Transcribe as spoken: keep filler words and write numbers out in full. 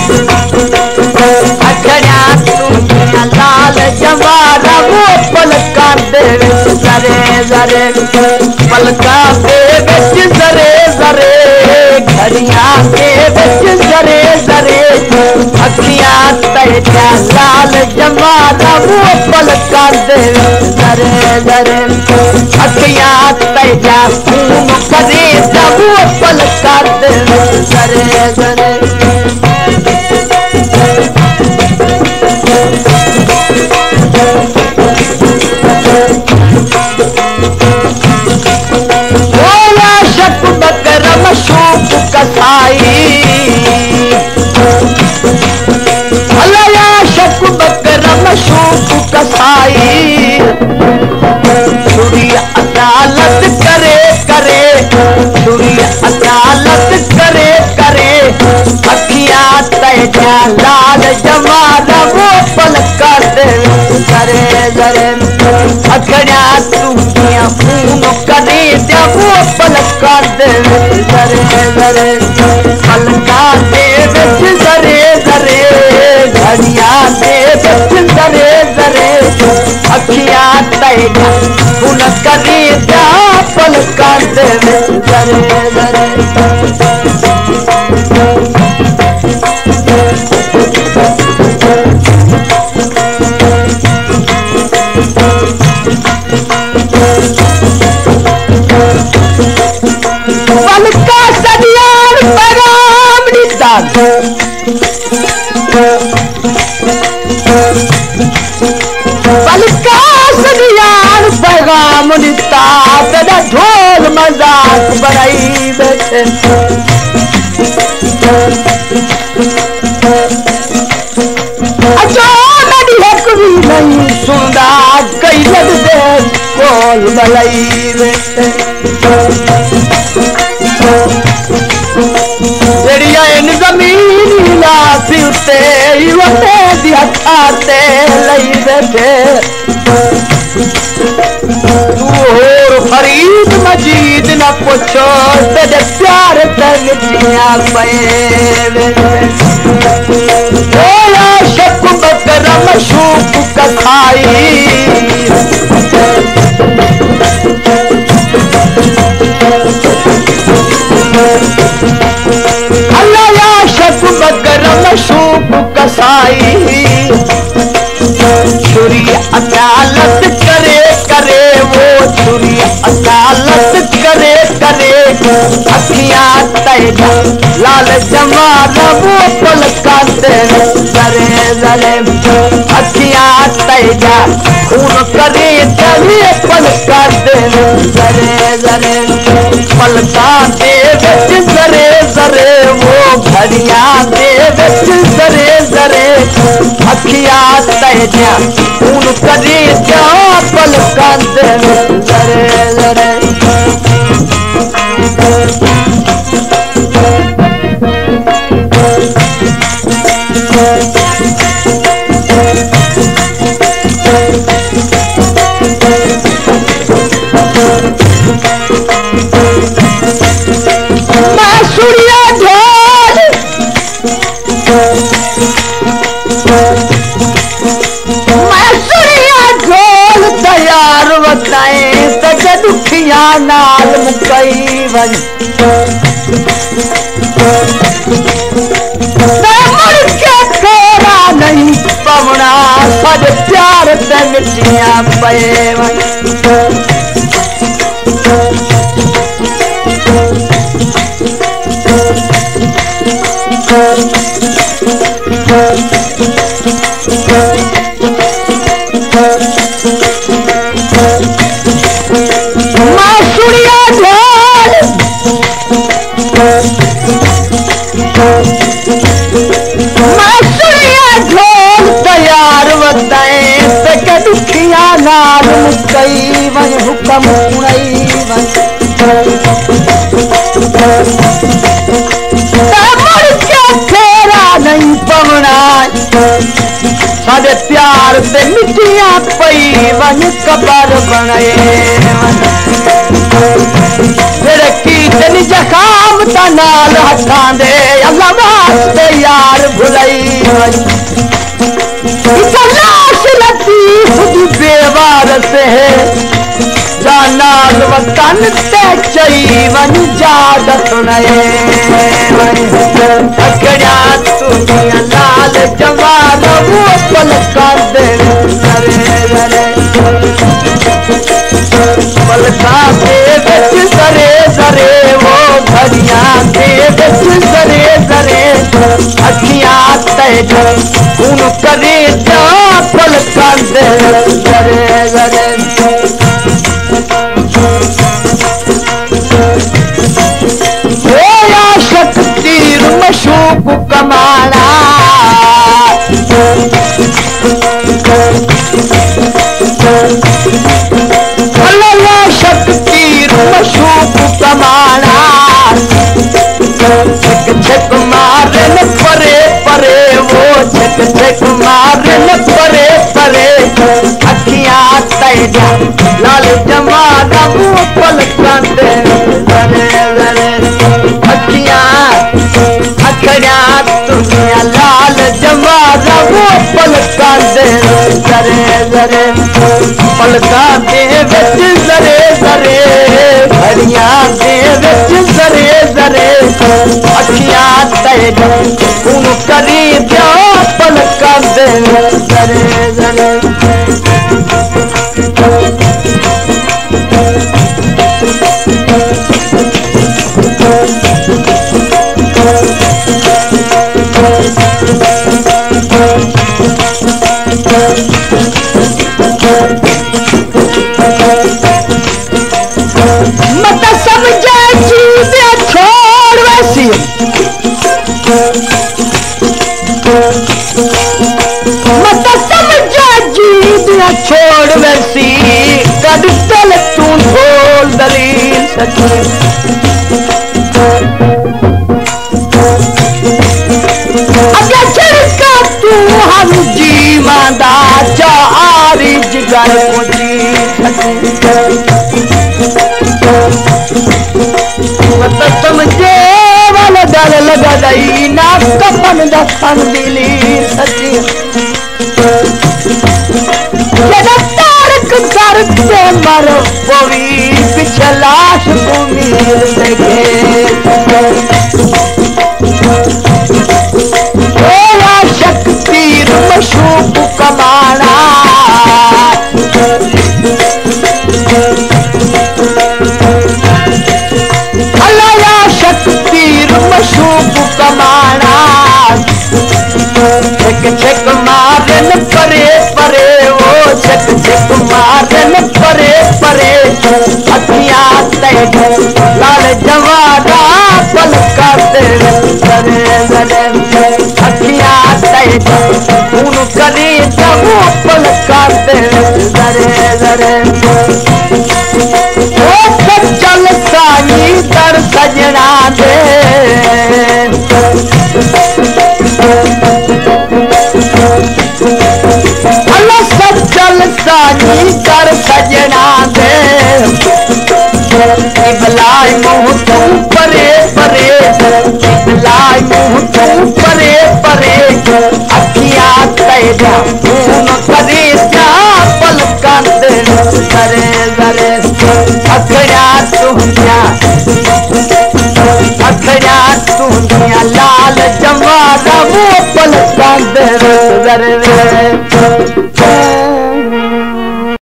अखड़ा तूं लाल जवारा वो पलका दे जरे जरे पलका दे बिच जरे जरे घड़ियां दे बिच जरे जरे अखियां तेजा लाल जवारा वो पलका दे जरे जरे अखियां तेजा खून करे वो पलका दे जरे जरे मशूक कसाई भला शक बकर मशूक कसाई छुरी अदालत करे करे छुरी अदालत करे करे अखियां तेजा लाल जमाना वो पलका दे जरे जरे अखड़ा तूं खून करे वो पलका दे जरे जरे पलका दे बिच जरे जरे घड़ियां दे बिच जरे जरे अखियां तेजा खून करे पलका दे जरे जरे पलका सदियार पैगाम दिता पलका सदियार पैगाम दिता तेरा ढोल मजाक बनाई बैठे अचो मेरी एक भी नहीं सुनदा कई लगदे कोल बलाई बैठे जड़िया इन जमीन लासी उते वटे दिया खाते लई बैठे तू और फरीद मजीद न पुछो तेरे प्यार ते मिटियां पे ओया शक बकर मशूक कसाई अल्लाह या शक बकर मशूक कसाई छुरी अदालत करे करे वो छुरी अदालत करे करे अखियां तेजा लाल जमाना वो पलका दे जरे जरे अखियां तेजा खून करे जरे पलका दे जरे जरे पलका दे बिच जरे जरे वो घड़ियां दे बिच जरे जरे अखियां तेजा खून करे पलका दे जरे जरे सूर्या ढोल मैं सूर्या ढोल तैयार बताए तक दुखिया नाल मुकई वन मुड़ के फेरा नहीं पवना सद प्यार ते मिटियां पे वन दुखिया नाल मुकई वन हुक्म उड़ई वन मुड़ के फेरा नहीं पवना साडे प्यार से मिटियां पई वन कबर बनाए जेड़े कीर्तन जखाम ता नाल हथां दे अल्लाह वास्ते यार रही लाश लतीफ दी बेवारस है जानाल वतन ते चई वन जाद सुनाए अखड़ा तुनिया लाल जवान वो पलका दे सरे सरे पलका दे बिच सरे सरे वो घड़ियां दे बिच सरे सरे अखियां ते खून करे जा पलका दे सरे सरे तीर मशूक कमाना अल्लाह शक तीर मशूक कमाना छक छक मारे न परे परे वो छक छक मारे न परे परे अखियां तैजा लाल जमाना मुँह पलका दे जरे जरे अखियां अखड़ा दुनिया लाल जमाना वो पलका दे जरे जरे पलका दे बिच जरे जरे घड़ियां दे बिच जरे जरे अखियां तैजा खून करी दिया पलका दे जरे जरे मत समझे जीवे छोड़ वैसी मत समझे जीवे छोड़ वैसी कद तल तू ढोल दलील सकी अगर छिड़का तू हम जीवादा चारी जिगर को जी मत समझे वाला डर लगा दई ना कपन दसन दिली सची जदा तारक कर से मरो पवी पिछलाश को मिल सके ओया शक्ति मशूक कमाना अल्लाह शक्ति मशूक कमाना छक छक मारन परे परे वो छक छक मारन परे परे अखियां तैज लाल जवाना पलका दे जरे जरे अखियां तैज खून करी जब पलका दे जरे जरे ओ सचल साई कर सजना दे अल्लाह सचल साई कर सजना दे इबलाई मुँह तू परे परे इबलाई मुँह तू परे परे अखियां तैजा खून करी जा पलका दे जरे जरे अखड़ा तुनिया अखड़ा तुनिया लाल जमाना वो पलका दे जरे